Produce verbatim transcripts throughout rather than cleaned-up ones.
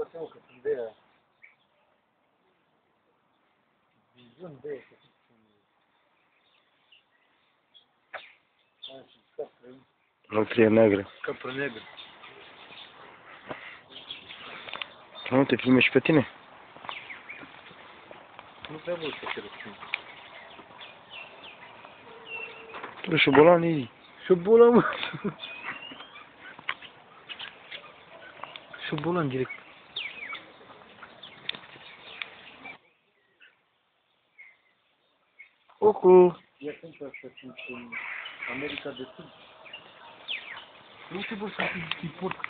Lasă, mă, că sunt de aia. Viziuni de aia, că sunt... Nutrie neagră. Capră neagră. Nu te filme și pe tine? Nu prea văd să te răspund. Tu șobolanii. Șobolan, mă. Șobolan direct. Cucu. Ia sunt asta, sunt în America de Sud. Nu te vor să fii porc.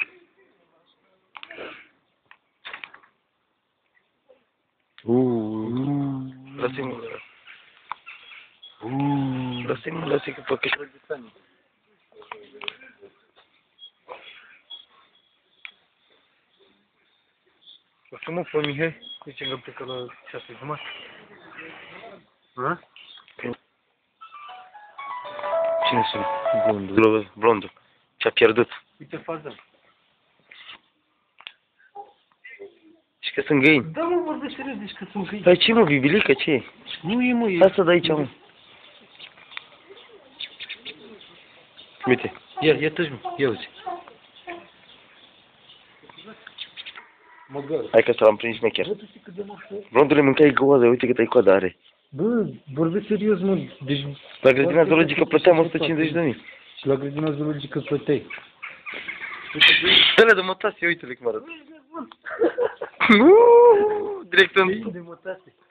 Uuuu. Lasă-mă. Uuuu. Lasă-mă, lasă-mă că fac așa. O să mă, pe Mihai, zice că plecă la șase jumătate. Ha? Cine sunt? Blondul. Blondul. Ce-a pierdut. Uite fază. Și că sunt găini. Da, mă, vorbesc serios, deci că sunt găini. Păi ce, mă, bibilică, ce e? Nu e, mă, e... Asta de aici, mă. Uite. Ia, ia tăci, mă, ia uite. Mă găl. Hai că să l-am prins șmecher. Blondule, mâncai goază, uite cât ai coadă are. Bă, vorbesc serios, mă, deci... La grădina zoologică plăteam o sută cincizeci de mii. Și la grădina zoologică plăteai. Dă-le de mătase, uite-le cum arată. Uuuu, direct în... De mătase.